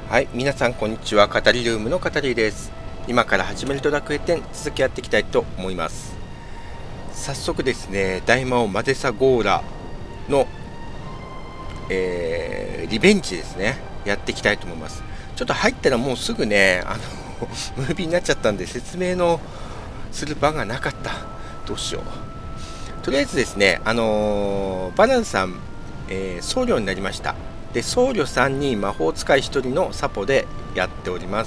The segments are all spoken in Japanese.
はい、皆さんこんにちは。語りルームの語りです。今から始めるドラクエ10続きやっていきたいと思います。早速ですね、大魔王マデサゴーラの、リベンジですね、やっていきたいと思います。ちょっと入ったらもうすぐね、ムービーになっちゃったんで説明のする場がなかった。どうしよう。とりあえずですね、バナナさん、僧侶になりました。で、僧侶さんに魔法使い1人のサポでやっております。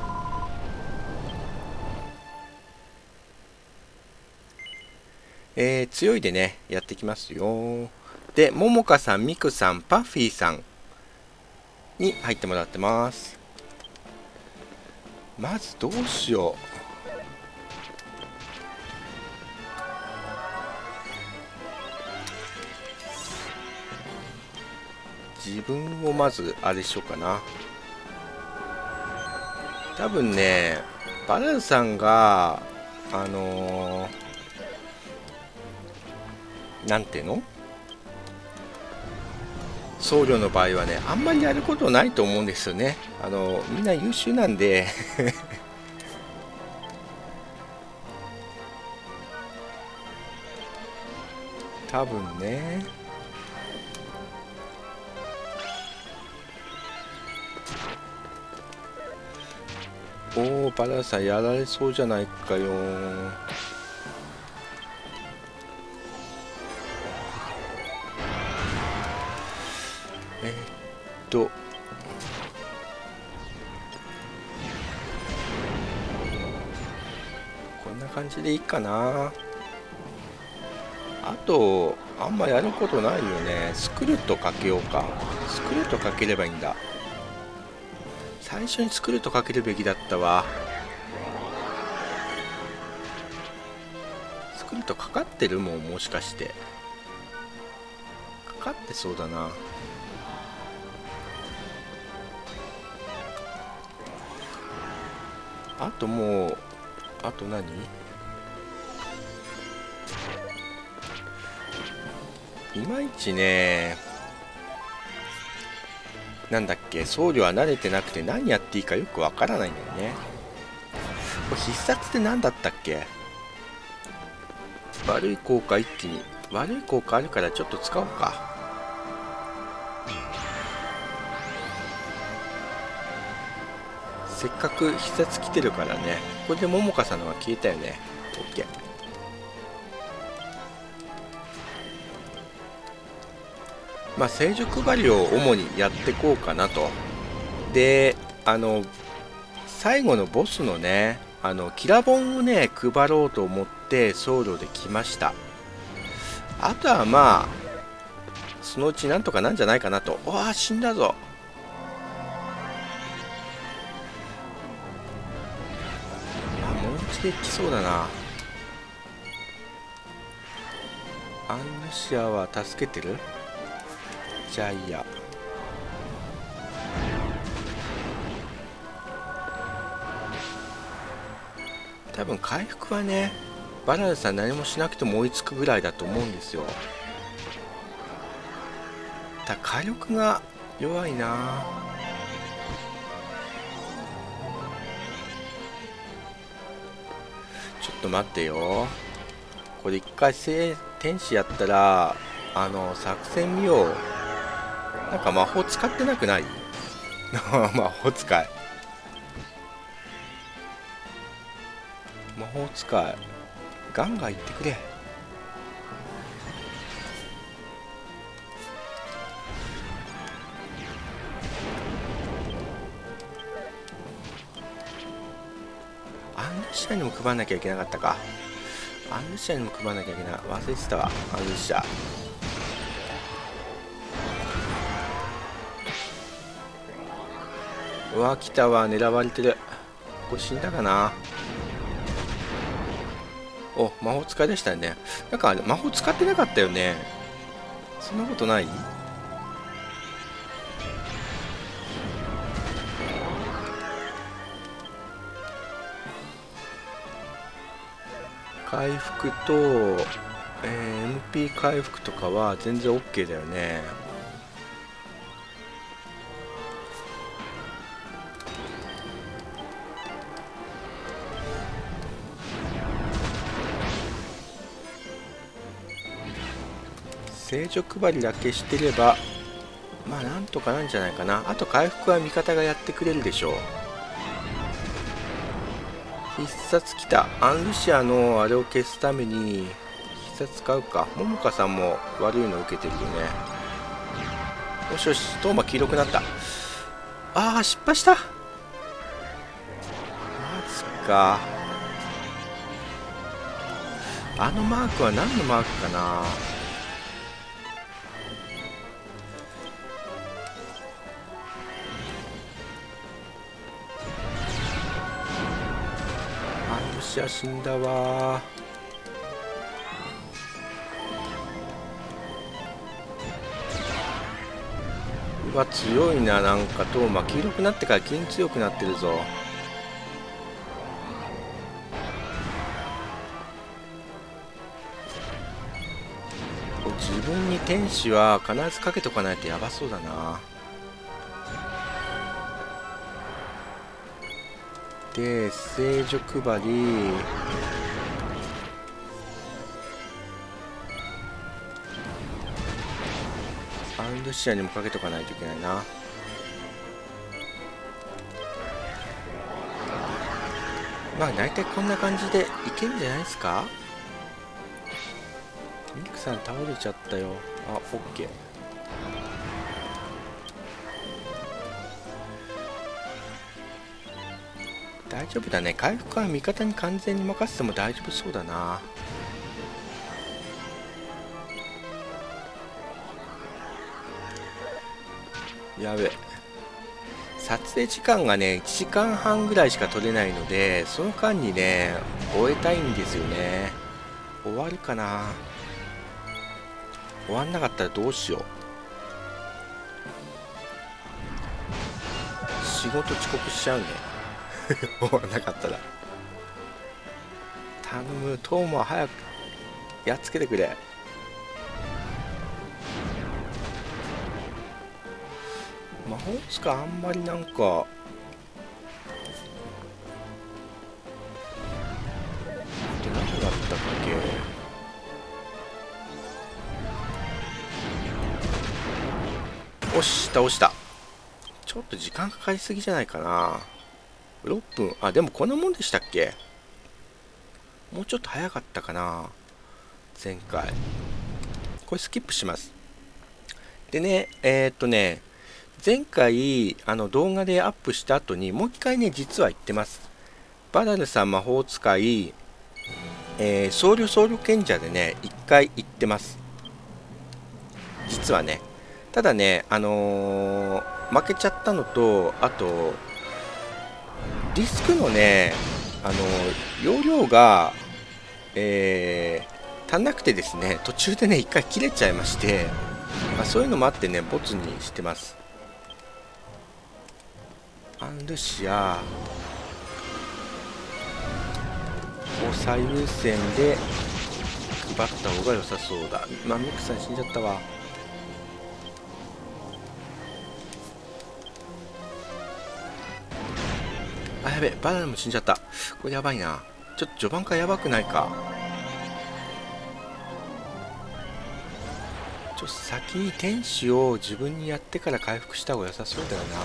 強いでね、やってきますよ。で、ももかさん、みくさん、パッフィーさんに入ってもらってます。まずどうしよう。自分をまずあれしようかな。多分ね、バナナさんがなんていうの、僧侶の場合はね、あんまりやることないと思うんですよね。みんな優秀なんで多分ね。おお、バナナさんやられそうじゃないかよ。こんな感じでいいかな。あとあんまやることないよね。スクルトかけようか。スクルトかければいいんだ。最初にスクルトかけるべきだったわ。スクルトかかってるもん、もしかして。かかってそうだな。あともう、あと何？いまいちね、なんだっけ、僧侶は慣れてなくて何やっていいかよくわからないんだよね。これ必殺って何だったっけ？悪い効果一気に。悪い効果あるからちょっと使おうか。せっかく必殺来てるからね。これでももかさんのが消えたよね。 OK。 まあ聖女配りを主にやってこうかなと。で、最後のボスのね、キラボンをね配ろうと思って僧侶で来ました。あとはまあそのうちなんとかなんじゃないかなと。わあ、死んだぞ。もう一度来そうだな。アンルシアは助けてる？じゃあいいや。多分回復はね、バナナさん何もしなくても追いつくぐらいだと思うんですよ。火力が弱いな。ちょっと待ってよ。これ一回天使やったら作戦見よう。なんか魔法使ってなくない？魔法使い、魔法使いガンガンいってくれ。アンルシアにも配らなきゃいけなかったか。アンルシアにも配らなきゃいけない。忘れてたわ、アンルシア。うわ、来たわ、狙われてる。これ死んだかな。お、魔法使いでしたね。なんか魔法使ってなかったよね。そんなことない？回復と、MP 回復とかは全然 OK だよね。 聖女配りだけしてればまあなんとかなんじゃないかな。あと回復は味方がやってくれるでしょう。必殺きた。アンルシアのあれを消すために必殺使うか。ももかさんも悪いの受けてるよね。よしよし、トーマ黄色くなった。ああ、失敗した。マジか。あのマークは何のマークかな。アンルシア死んだわ。うわ、強いな。なんかトーマ黄色くなってから急に強くなってるぞ。自分に天使は必ずかけとかないとやばそうだな。で聖女配り、アンルシアにもかけとかないといけないな。まあ大体こんな感じでいけるんじゃないですか。ミクさん倒れちゃったよ。あ、オッケー。大丈夫だね。回復は味方に完全に任せても大丈夫そうだな。やべえ。撮影時間がね1時間半ぐらいしか取れないので、その間にね終えたいんですよね。終わるかな。終わんなかったらどうしよう。仕事遅刻しちゃうね。終わらなかったら。頼む、トーマ早くやっつけてくれ。魔法使いあんまりなんかって何があったっけ。よし、倒した。ちょっと時間かかりすぎじゃないかな。6分。あ、でもこんなもんでしたっけ。もうちょっと早かったかな前回。これスキップします。でね、前回動画でアップした後にもう一回ね実は言ってます。バラルさん魔法使い、僧侶賢者でね一回言ってます。実はね。ただね負けちゃったのと、あとディスクのね容量が足んなくてですね、途中でね一回切れちゃいまして、まあ、そういうのもあってねボツにしてます。アンルシアを最優先で配った方が良さそうだ。まあミクさん死んじゃったわ。あ、やべえ、バナナも死んじゃった。これやばいな。ちょっと序盤からやばくないか。ちょっと先に天使を自分にやってから回復した方が良さそうだよな。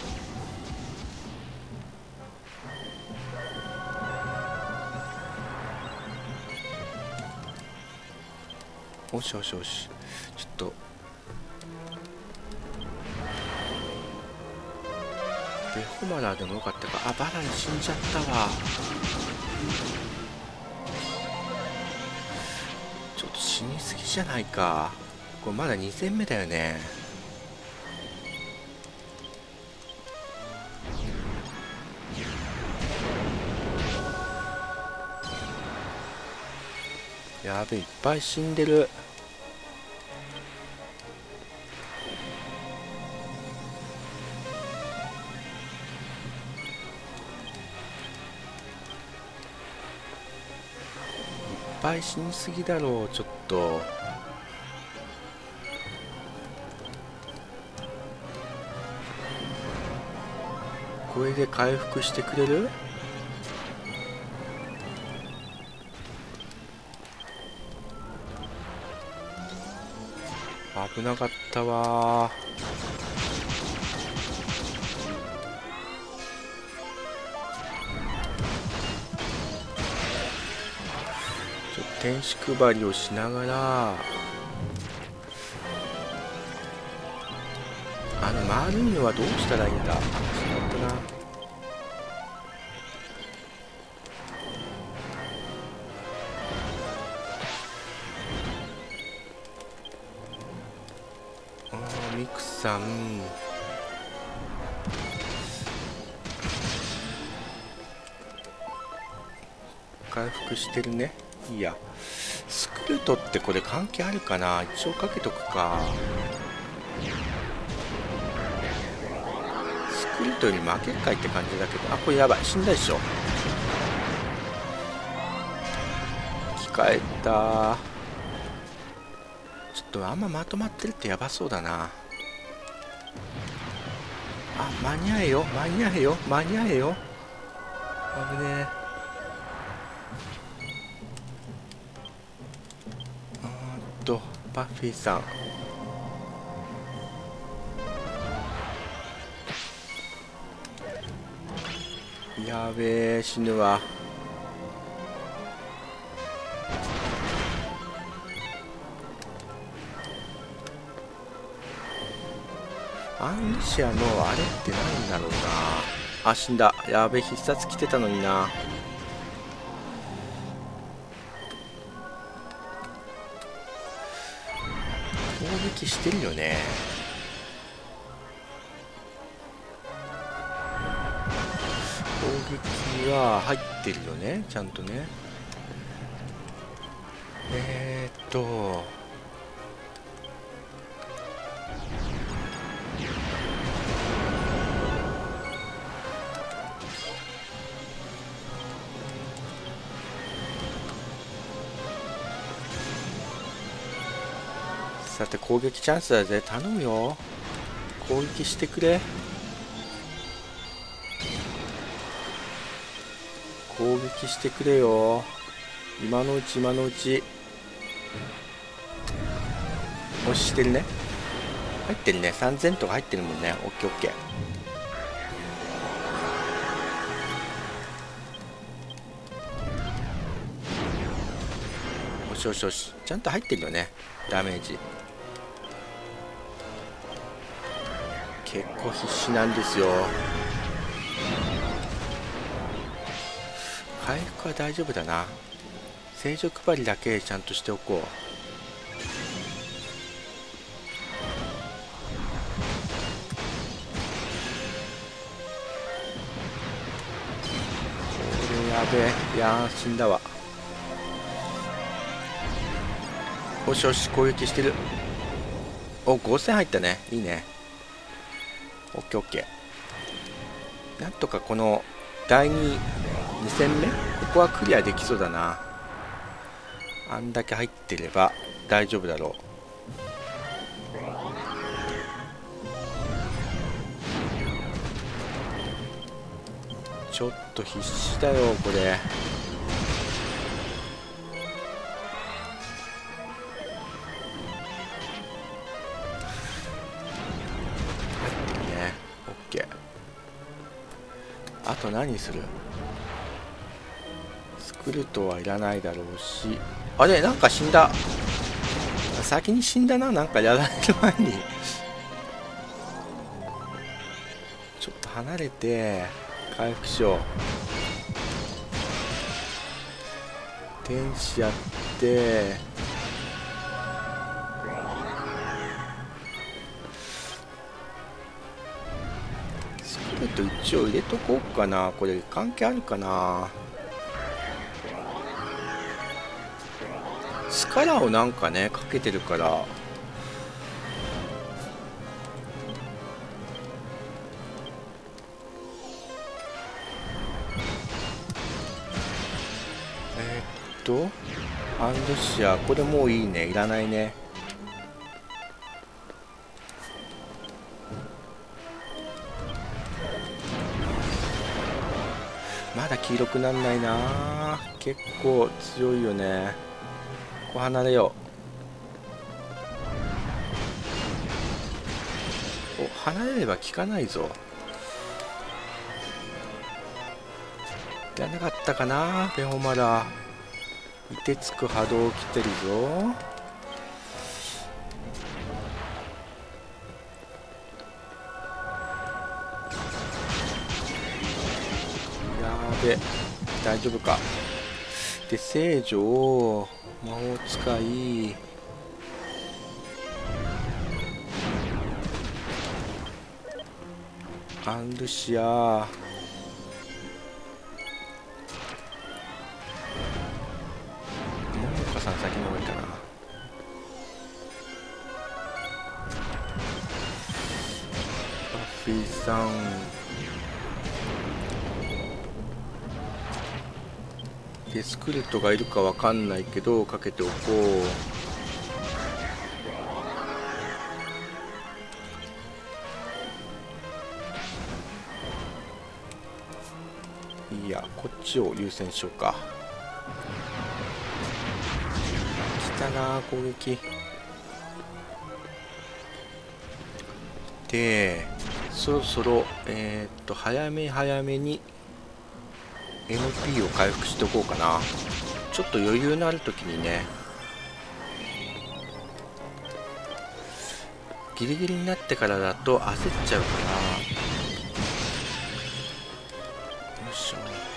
よしよしよし。ちょっとベホマラーでもよかったか。あ、バナナ死んじゃったわ。ちょっと死にすぎじゃないか。これまだ2戦目だよね。やべえ、いっぱい死んでる。いっぱい死にすぎだろう。ちょっとこれで回復してくれる。 危なかったわ。天使配りをしながら、回るにはどうしたらいいんだ。しまったな。ミクさん回復してるね。いいや。スクルトってこれ関係あるかな。一応かけとくか。スクルトより負けるかいって感じだけど、これやばい、死んだでしょ。生き返った。ちょっとあんままとまってるってやばそうだな。間に合えよ、間に合えよ、間に合えよ。危ねえ。バッフィーさん、やべえ、死ぬわ。アンルシアのあれってなんだろうな。死んだ。やべえ、必殺来てたのにな。攻撃してるよね。攻撃は入ってるよね、ちゃんとね。さて攻撃チャンスだぜ。頼むよ、攻撃してくれ。攻撃してくれよ、今のうち今のうち。押してるね、入ってるね。3000とか入ってるもんね。オッケーオッケー。よしよしよし、ちゃんと入ってるよね、ダメージ。結構必死なんですよ。回復は大丈夫だな。聖女配りだけちゃんとしておこう。これやべえ。いやー、死んだわ。よしよし、攻撃してる。5000入ったね。いいね。オッケーオッケー。なんとかこの第2戦目、ここはクリアできそうだな。あんだけ入ってれば大丈夫だろう。ちょっと必死だよこれ。あと何する？スクルトはいらないだろうし。あれ、なんか死んだ。先に死んだな、なんかやられる前に。ちょっと離れて回復しよう。天使やって一応入れとこうかな。これ関係あるかな。スカラをなんかねかけてるから。アンドシア、これもういいね、いらないね。まだ黄色くなんないな。結構強いよね。ここ離れよ離れれば効かないぞ。いらなかったかな。ベホマラ凍てつく波動来てるぞ。やべ、大丈夫か。で聖女魔法使いアンルシア、モモカさん先の方がいいかな。バッフィーさん、でスクルトがいるかわかんないけどかけておこう。いや、こっちを優先しようか。来たな攻撃で、そろそろ早めに NP を回復しておこうかな。ちょっと余裕のある時にね。ギリギリになってからだと焦っちゃうから。よいしょ。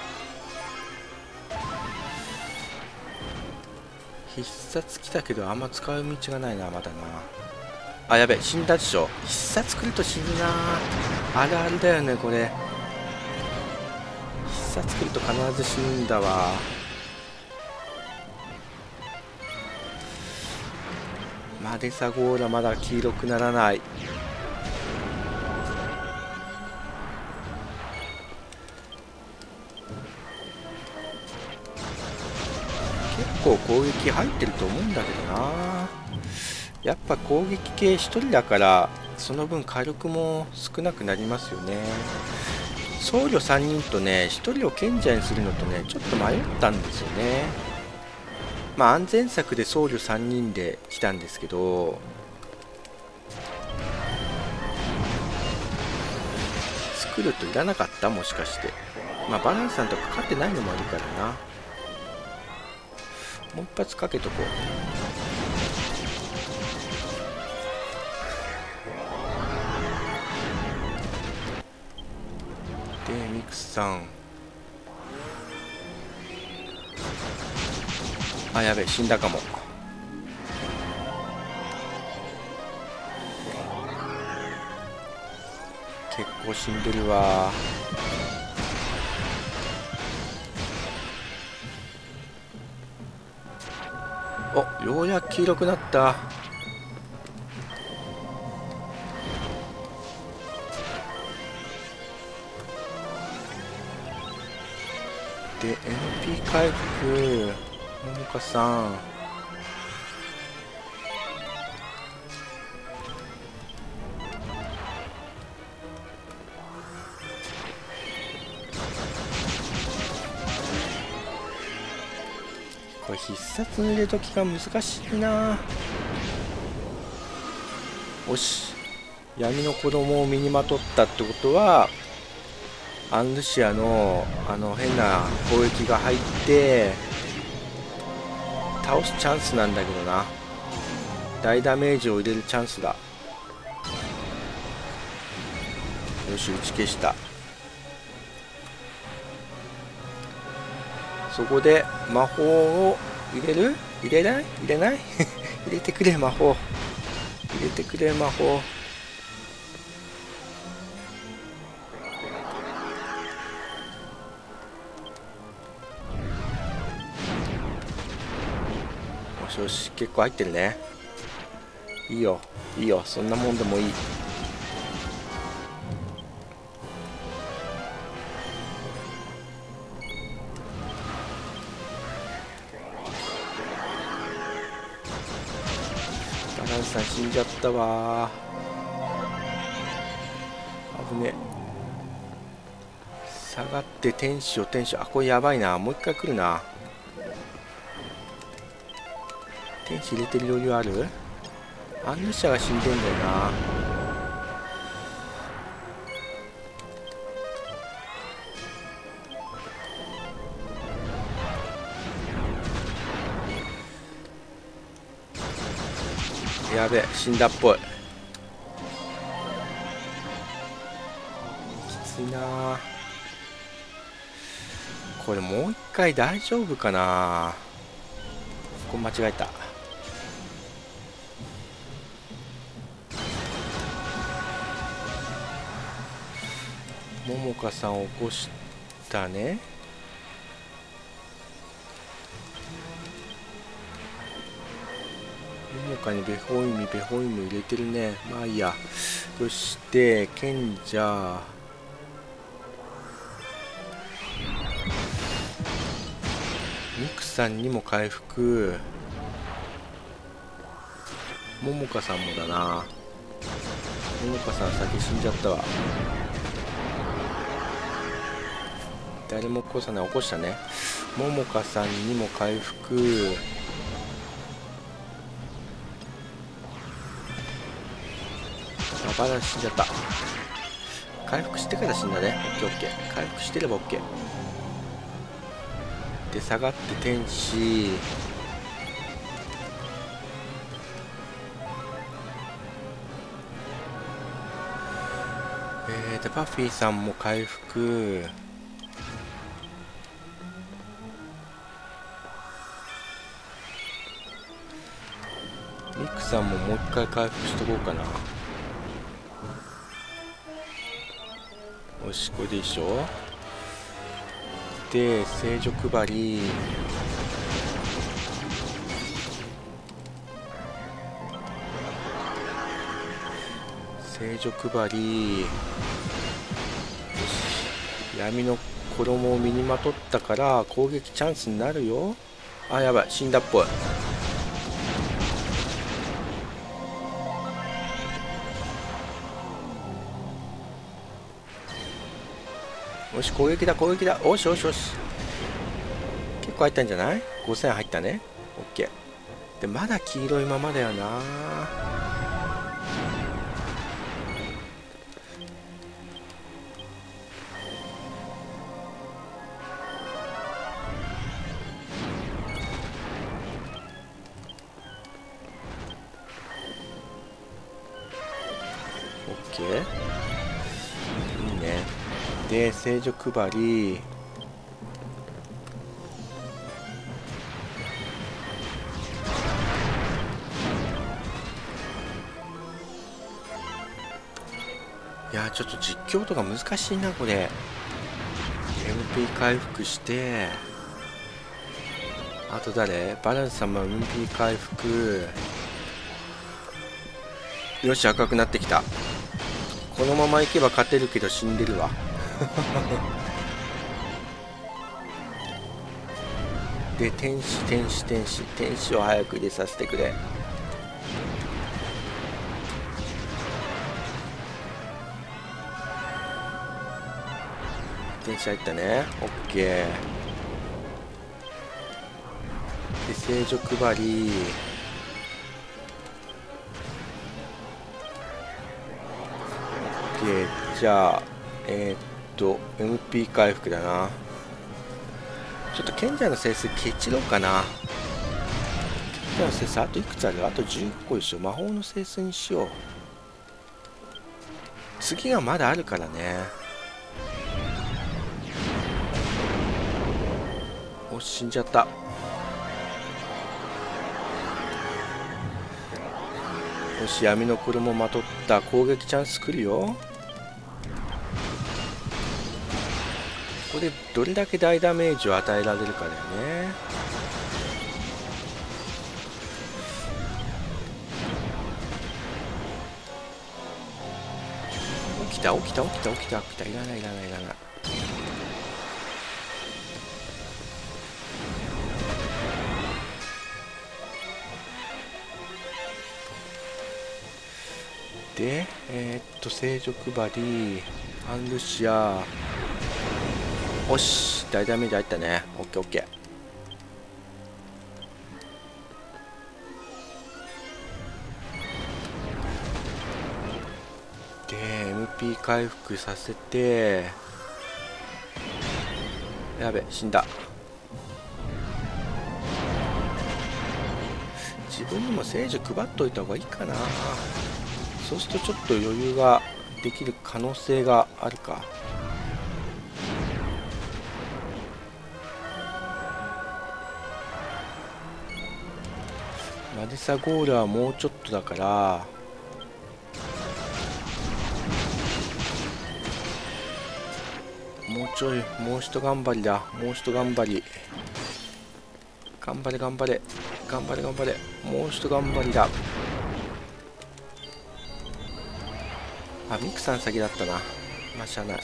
必殺来たけどあんま使う道がないな、まだな。あ、やべ、死んだでしょ。必殺来ると死ぬな。あるあるだよねこれ。必殺来ると必ず死ぬんだわ。マデサゴーラまだ黄色くならない。結構攻撃入ってると思うんだけどな。やっぱ攻撃系1人だからその分火力も少なくなりますよね。僧侶3人とね、1人を賢者にするのとね、ちょっと迷ったんですよね。まあ安全策で僧侶3人で来たんですけど、スクルトいらなかった、もしかして。まあバランスさんとかかってないのもあるからな。もう一発かけとこう。でミクさん、あ、やべえ、死んだかも。結構死んでるわ。お、ようやく黄色くなった。で NP 回復、ももかさん。これ必殺の入れ時が難しいな。よし、闇の子供を身にまとったってことはアンルシアの変な攻撃が入って倒すチャンスなんだけどな。大ダメージを入れるチャンスだ。よし、打ち消した。そこで魔法を入れる？入れない？入れない？入れてくれ魔法。入れてくれ魔法。よしよし、結構入ってるね。いいよいいよ、そんなもんでもいい。バランスさん死んじゃったわ。危ね。下がって天使をあ、これやばいな。もう一回来るな。天使入れてる余裕ある？アンヌシャが死んでんだよな。 やべえ、死んだっぽい。きついな。これもう一回大丈夫かな。これ間違えた。ももかさん起こしたね。ももかにベホイミ入れてるね。まあいいや。そして賢者、ミクさんにも回復。ももかさんもだな。ももかさん先死んじゃったわ。誰も起こさない。起こしたね。ももかさんにも回復。あ、バラン死んじゃった。回復してから死んだね。オッケーオッケー。回復してればオッケー。で、下がって天使。で、パフィーさんも回復。ミクさんももう一回回復しとこうかな。よし、これでいいっしょ。で、聖女配り。聖女配り。よし、闇の衣を身にまとったから攻撃チャンスになるよ。あ、やばい、死んだっぽい。よし、攻撃だ攻撃だ。おしよしよし。結構入ったんじゃない？ 5000 入ったね。オッケー。で、まだ黄色いままだよな。オッケー。いいね。で、聖女配り。いやー、ちょっと実況とか難しいなこれ。 MP 回復して、あと誰？バランスさんも MP 回復。よし、赤くなってきた。このままいけば勝てるけど死んでるわ。で、天使を早く入れさせてくれ。天使入ったね。オッケー。で、聖女配り。オッケー。じゃあMP 回復だな。ちょっと賢者の聖水ケチろうかな。賢者の聖水あといくつある？あと15個でしょ。魔法の聖水にしよう。次がまだあるからね。お、死んじゃった。よし、闇の衣まとった攻撃チャンス来るよ。ここでどれだけ大ダメージを与えられるかだよね。起きた。いらない。で、聖女配り、アンルシア。よし、大ダメージ入ったね。オッケーオッケー。で、MP 回復させて。やべ、死んだ。 自分にも聖樹配っといた方がいいかな。そうするとちょっと余裕ができる可能性があるか。マデサゴールはもうちょっとだから、もうちょい、もう一頑張りだ。もう一頑張り。頑張れ頑張れ頑張れ頑張れ。もう一頑張りだ。あ、ミクさん先だったな。まあしゃあない。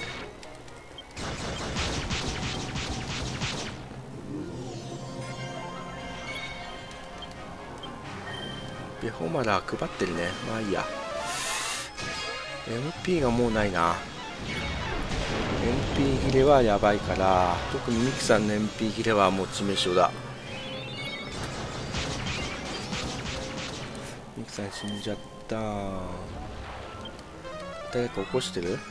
ベホマラ配ってるね。まあいいや。MP がもうないな。MP 切れはやばいから、特にミクさんの MP 切れはもう致命傷だ。ミクさん死んじゃった。誰か起こしてる？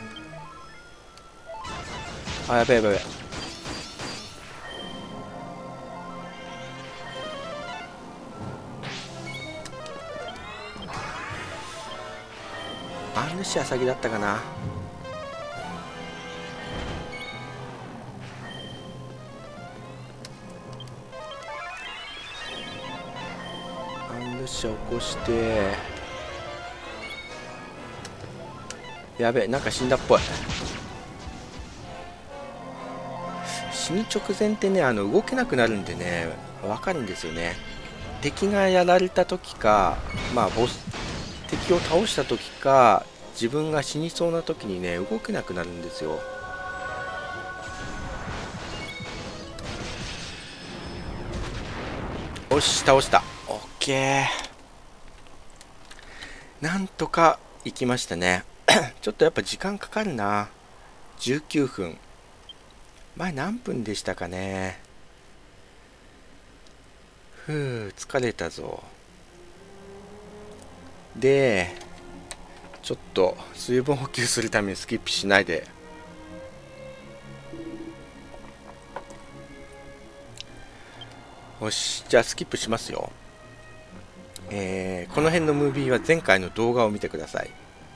あ、やべえやべえ。アンルシア先だったかな。アンルシア起こして、やべえ、なんか死んだっぽい。死ぬ直前ってね、動けなくなるんでね、わかるんですよね。敵がやられた時か、まあ敵を倒した時か、自分が死にそうな時にね、動けなくなるんですよ。よし、倒した。オッケー。なんとか行きましたね。ちょっとやっぱ時間かかるな。19分。前何分でしたかね。ふう、疲れたぞ。で、ちょっと水分補給するためにスキップしないで。よし、じゃあスキップしますよ。この辺のムービーは前回の動画を見てください。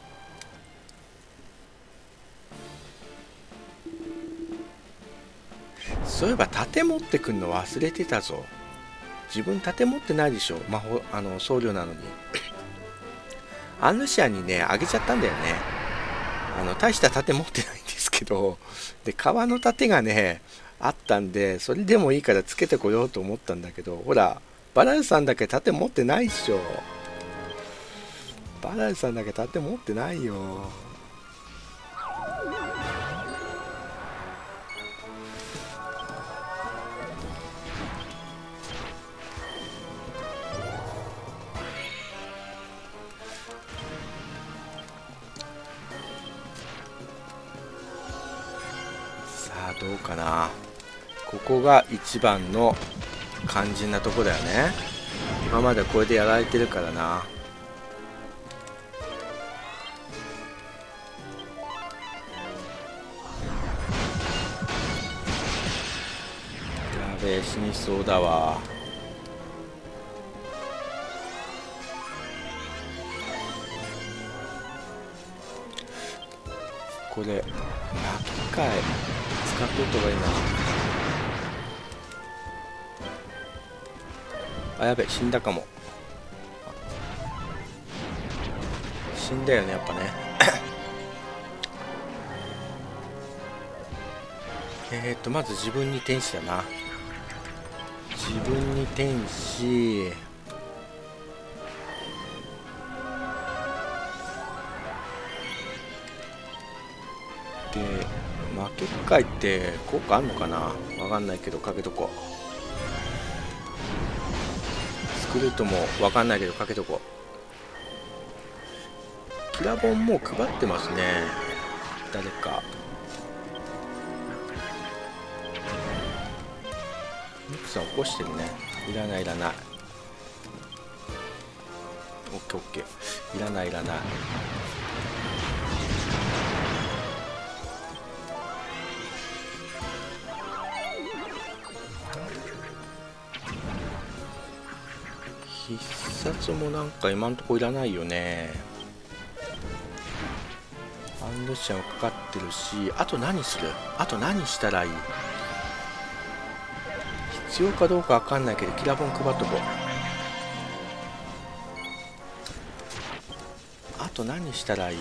そういえば盾持ってくんの忘れてたぞ。自分盾持ってないでしょ、魔法僧侶なのに。アンルシアにねあげちゃったんだよね。大した盾持ってないんですけど、で革の盾がねあったんで、それでもいいからつけてこようと思ったんだけど、ほらバラルさんだけ盾持ってないっしょ。バラルさんだけ盾持ってないよ。さあどうかな。ここが一番の肝心なとこだよね。今までこれでやられてるからな。やべえ、死にそうだわ。これ機械使っといた方がいいな。あ、やべ、死んだかも。死んだよね、やっぱね。まず自分に天使だな。自分に天使。で、負け回って効果あんのかな、わかんないけどかけとこう。スクルートもわかんないけどかけとこう。キラボンもう配ってますね、誰か。ミクさん起こしてるね。いらないいらない。オッケーオッケー。いらないいらない。 必殺もなんか今んとこいらないよね。アンドシャンかかってるし、あと何する？あと何したらいい？必要かどうかわかんないけどキラボン配っとこう。あと何したらいい？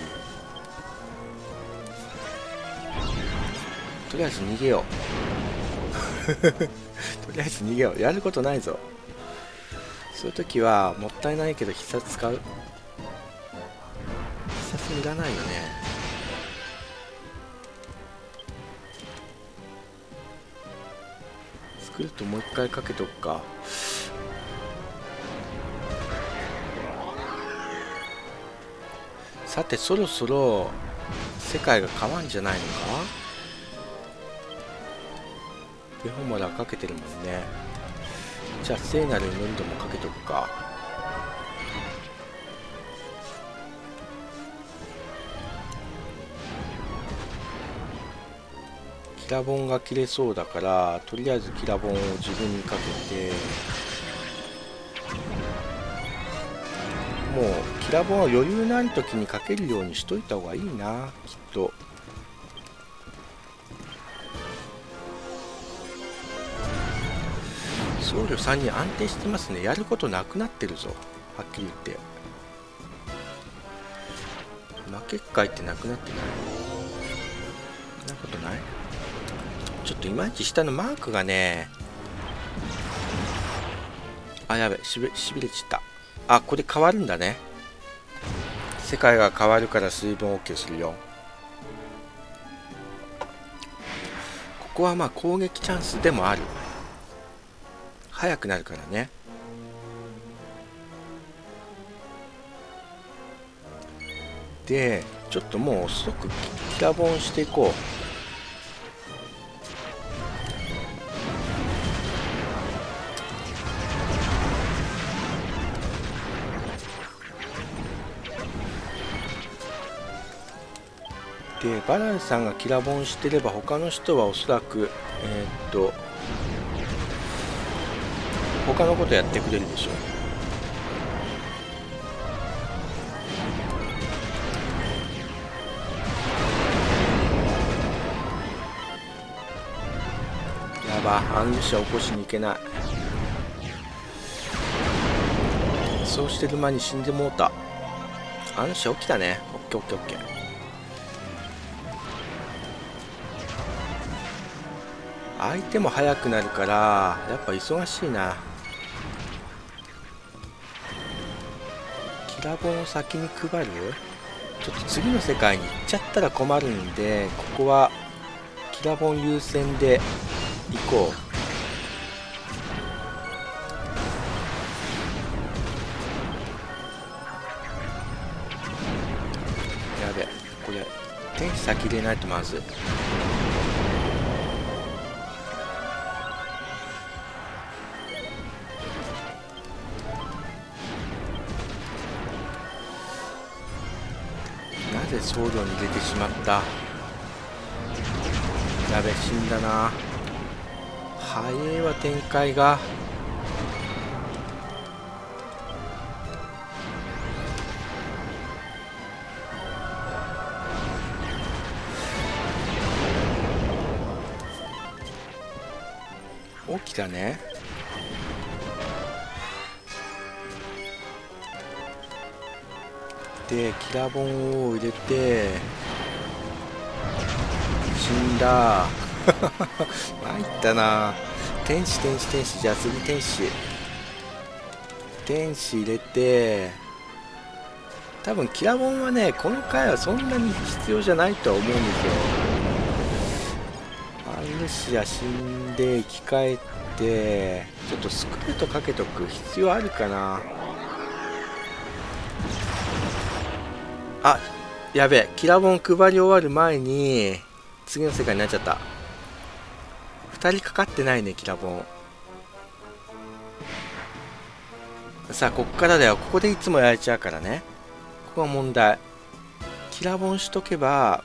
とりあえず逃げようとりあえず逃げよう。やることないぞ。そういう時はもったいないけど必殺使う。必殺いらないよね。作るともう一回かけとくか。さてそろそろ世界が変わんじゃないのか。ベホマラかけてるもんね。じゃあ聖なる祈りでもかけとくか。キラボンが切れそうだからとりあえずキラボンを自分にかけて、もうキラボンは余裕のある時にかけるようにしといた方がいいな、きっと。僧侶3人安定してますね。やることなくなってるぞ、はっきり言って。負けっかいってなくなってない？そんなことない？ちょっといまいち下のマークがね、あ、やべ、しびれちった。あ、これ変わるんだね。世界が変わるから水分 OK するよ。ここはまあ攻撃チャンスでもある。速くなるからね。でちょっともう即キラボンしていこう。でバランさんがキラボンしてれば他の人はおそらく他のことやってくれるでしょう。やば、アンルシャ起こしに行けない。そうしてる間に死んでもうた。アンルシャ起きたね。オッケーオッケーオッケー。相手も速くなるからやっぱ忙しいな。キラボンを先に配る？ちょっと次の世界に行っちゃったら困るんで、ここはキラボン優先で行こう。やべ、これ天使先入れないとまずい。なぜ僧侶に入れてしまった。やべ、死んだな。早いわ展開が。起きたね。でキラボンを入れて死んだ参ったな。天使天使天使。じゃあ次天使入れて、多分キラボンはねこの回はそんなに必要じゃないとは思うんですよ。アンルシア死んで生き返って、ちょっとスクルトかけとく必要あるかな。あ、やべえ、キラボン配り終わる前に次の世界になっちゃった。2人かかってないねキラボン。さあこっからだよ。ここでいつもやれちゃうからね。ここが問題。キラボンしとけば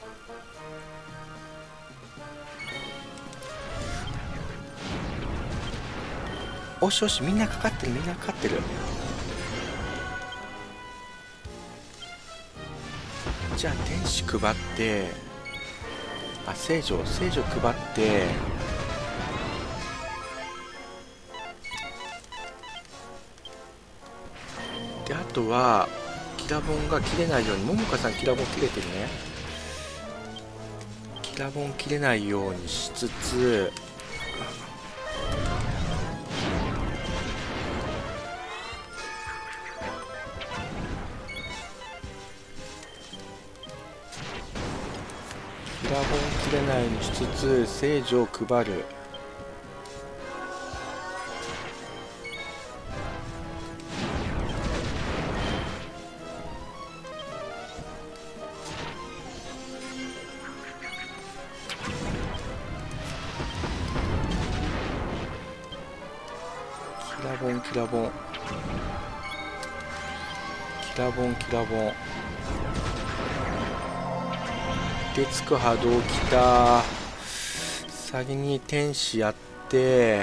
おしよし、みんなかかってるみんなかかってる。 じゃあ天使配って、あ、聖女配って、であとはキラボンが切れないように、ももかさんキラボン切れてるね。キラボン切れないようにしつつ、キラボン切れないようにしつつ聖女を配る。キラボンでつく波動きた。先に天使やって、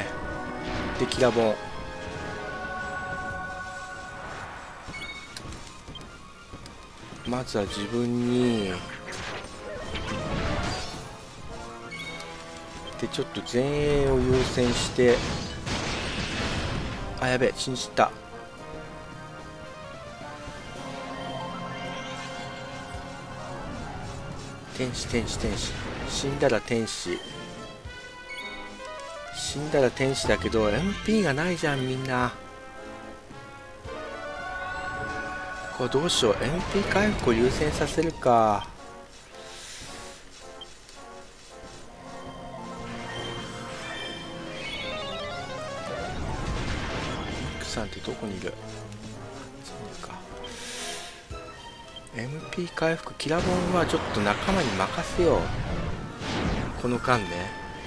でキラボン、まずは自分にでちょっと前衛を優先して、あ、やべえ、信じた。天使死んだら天使だけど MP がないじゃんみんな。これどうしよう。 MP 回復を優先させるか。ミックさんってどこにいる。そうか、MP 回復、キラボンはちょっと仲間に任せよう、この間ね。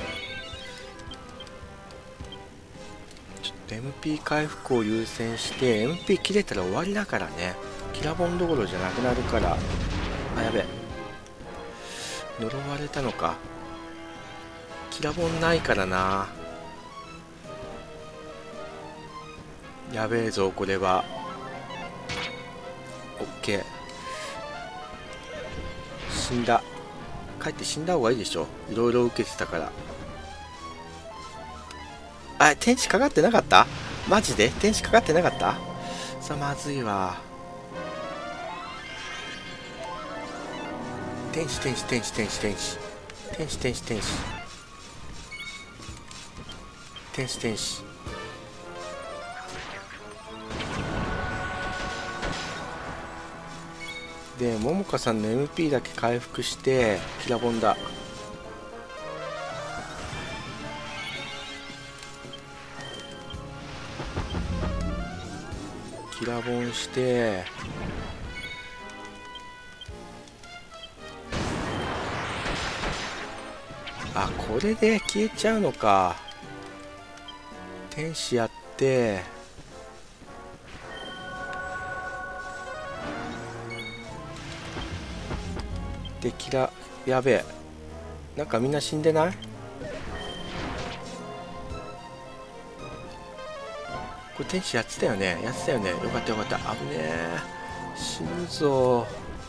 ちょっと MP 回復を優先して、 MP 切れたら終わりだからね。キラボンどころじゃなくなるから。あ、やべえ、呪われたのか。キラボンないからな。やべえぞこれは。オッケー、死んだ。帰って死んだ方がいいでしょ、いろいろ受けてたから。あ、天使かかってなかった？マジで天使かかってなかった？さあまずいわ。天使で、ももかさんの MP だけ回復してキラボンだ。キラボンして、あ、これで消えちゃうのか。天使やって、でやべえ、なんかみんな死んでない？これ天使やってたよね、よかったよかった。危ねえ、死ぬぞ。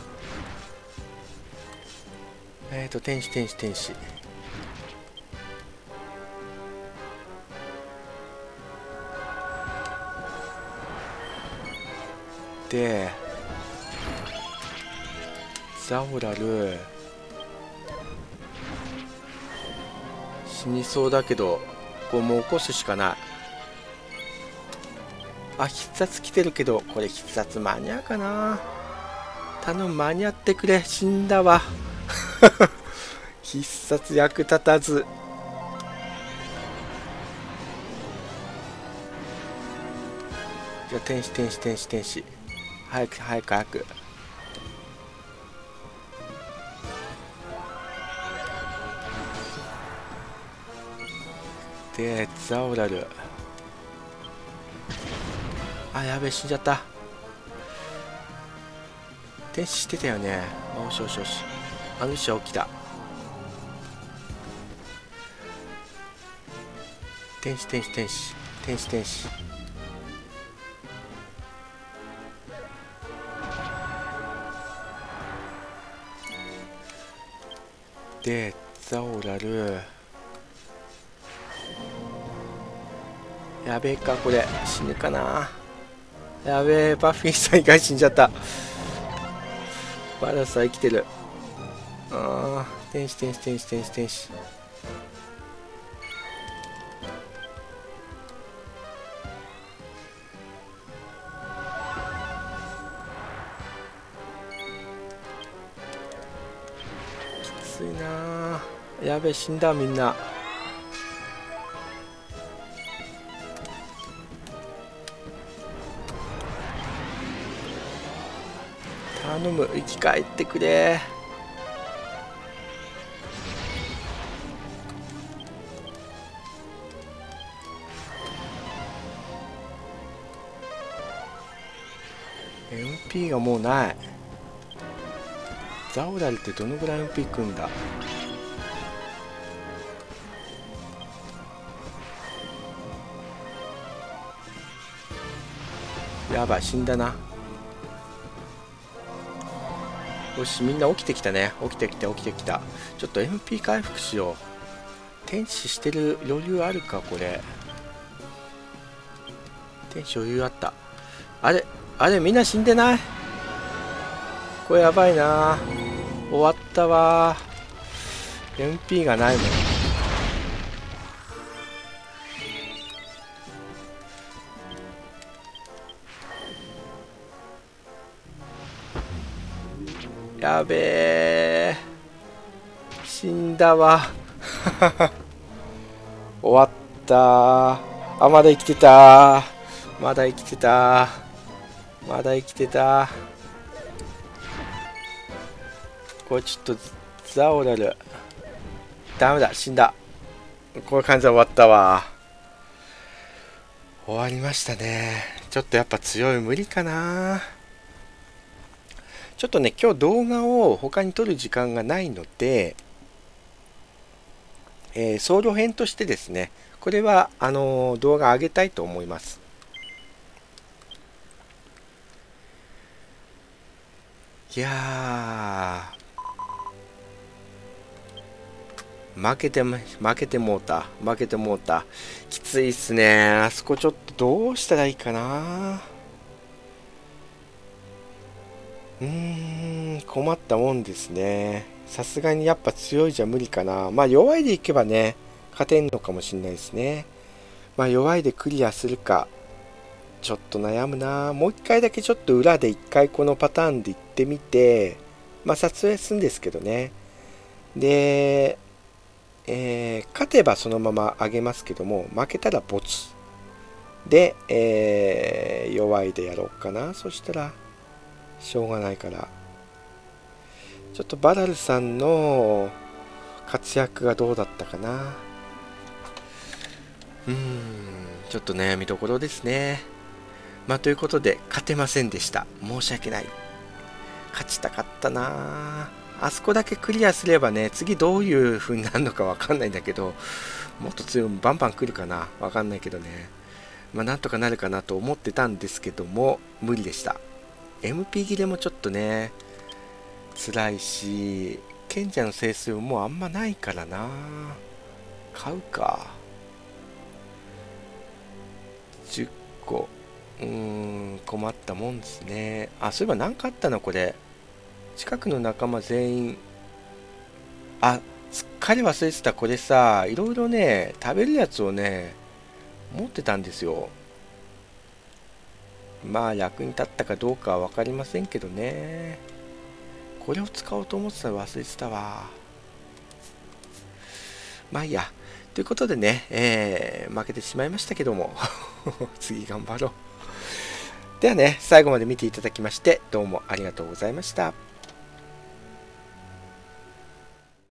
天使で、ザオラル死にそうだけど、これもう起こすしかない。あ、必殺来てるけど、これ必殺間に合うかな。頼む、間に合ってくれ。死んだわ必殺役立たず。じゃあ天使早く。でザオラル、あ、やべえ、死んじゃった。天使してたよね。よし、あの人は起きた。天使でザオラル、やべえか、これ死ぬかな。やべえ、バフィーさん以外死んじゃった。バラスは生きてる。ああ、天使天使天使天使天使。きついなー。やべえ、死んだみんな。頼む、生き返ってくれ。MP がもうない。ザオラルってどのぐらい MP くんだ。やばい、死んだな。よし、みんな起きてきたね。起きてきた起きてきた。ちょっと MP 回復しよう。天使してる余裕あるか、これ。天使余裕あった。あれあれ、みんな死んでない？これやばいな。終わったわ。MP がないもん。やべえ、死んだわ。終わった。あ、まだ生きてた。まだ生きてた。まだ生きてた。これちょっとザオラルダメだ、死んだ。こういう感じで終わったわ。終わりましたね。ちょっとやっぱ強い無理かな。ちょっとね、今日動画を他に撮る時間がないので、総量編としてですね、これは動画上げたいと思います。いやー、負けてもうた。きついっすね。あそこちょっとどうしたらいいかな。困ったもんですね。さすがにやっぱ強いじゃ無理かな。まあ弱いでいけばね、勝てんのかもしれないですね。まあ弱いでクリアするか、ちょっと悩むな。もう一回だけちょっと裏で一回このパターンで行ってみて、まあ撮影するんですけどね。で、勝てばそのまま上げますけども、負けたらボツ。で、弱いでやろうかな。そしたら、しょうがないから。ちょっとバラルさんの活躍がどうだったかな。ちょっと悩みどころですね。まあということで勝てませんでした。申し訳ない。勝ちたかったな。あそこだけクリアすればね、次どういう風になるのかわかんないんだけど、もっと強いバンバン来るかな、わかんないけどね。まあなんとかなるかなと思ってたんですけども、無理でした。MP 切れもちょっとね、辛いし、賢者の整数もうあんまないからな。買うか。10個。困ったもんですね。あ、そういえば何かあったのこれ。近くの仲間全員。あ、すっかり忘れてた。これさ、いろいろね、食べるやつをね、持ってたんですよ。まあ役に立ったかどうかは分かりませんけどね。これを使おうと思ってたら忘れてたわ。まあいいや。ということでね、負けてしまいましたけども次頑張ろう。ではね、最後まで見ていただきましてどうもありがとうございました。